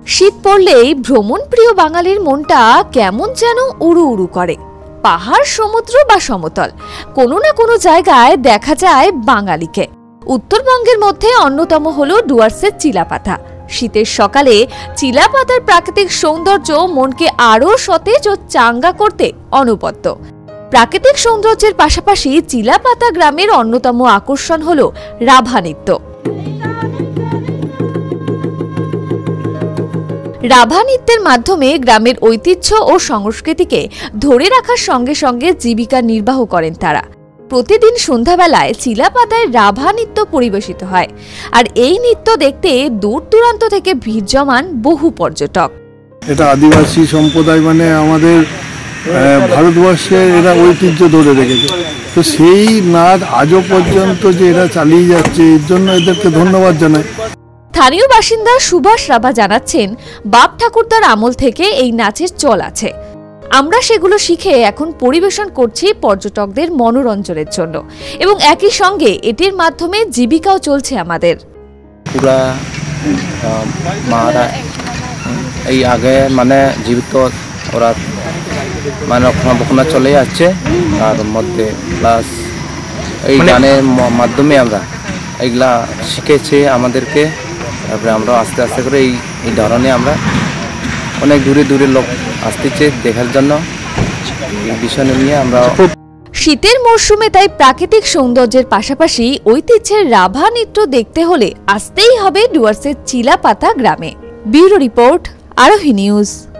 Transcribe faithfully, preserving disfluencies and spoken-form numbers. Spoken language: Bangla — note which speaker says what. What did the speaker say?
Speaker 1: শীত পড়লেই ভ্রমণ প্রিয় বাঙালির মনটা কেমন যেন উড়ু উড়ু করে। পাহাড়, সমুদ্র বা সমতল, কোনো না কোনো জায়গায় দেখা যায় বাঙালিকে। উত্তরবঙ্গের মধ্যে অন্যতম হলো ডুয়ার্সের চিলাপাতা। শীতের সকালে চিলাপাতার প্রাকৃতিক সৌন্দর্য মনকে আরও সতেজ ও চাঙ্গা করতে অনবদ্য। প্রাকৃতিক সৌন্দর্যের পাশাপাশি চিলাপাতা গ্রামের অন্যতম আকর্ষণ হলো রাভা নৃত্য। রাভা নৃত্যের মাধ্যমে গ্রামের ঐতিহ্য ও সংস্কৃতিকে ধরে রাখার সঙ্গে সঙ্গে জীবিকা নির্বাহ করেন তারা। প্রতিদিন সন্ধ্যাবেলায় চিলাপাতায় রাভা নৃত্য পরিবেশিত হয়, আর এই নৃত্য দেখতে দূর দূরান্ত থেকে ভিড় জমান বহু পর্যটক।
Speaker 2: এটা আদিবাসী সম্প্রদায়, মানে আমাদের ভারতবর্ষের এরা ঐতিহ্য ধরে রেখেছে, তো সেই নাচ আজও পর্যন্ত যে এরা চালিয়ে যাচ্ছে, এর জন্য এদেরকে ধন্যবাদ জানাই।
Speaker 1: স্থানীয় বাসিন্দা সুভাষ রাভা জানাচ্ছেন, বাপ ঠাকুরদার আমল থেকে এই নাচের চল আছে। আমরা সেগুলো শিখে এখন পরিবেশন করছি পর্যটকদের মনোরঞ্জনের জন্য, এবং একই সঙ্গে এটির মাধ্যমে জীবিকাও চলছে আমাদের।
Speaker 3: পুরা মারা এই আগে মানে জীবিত ওরা মানে রক্ষণাবেক্ষণ চলে যাচ্ছে, তার মধ্যে প্লাস এই গানের মাধ্যমে আমরা এইগুলা শিখেছে আমাদেরকে। তারপরে আমরা আস্তে আস্তে করে এই এই ধরনের আমরা অনেক দূরে দূরে লোক আসতেছে দেখার জন্য এই বিষয় নিয়ে আমরা।
Speaker 1: শীতের মরশুমে তাই প্রাকৃতিক সৌন্দর্যের পাশাপাশি ঐতিহ্যের রাভা নৃত্য দেখতে হলে আসতেই হবে ডুয়ার্সের চিলাপাতা গ্রামে। Bureau report, Arohi news.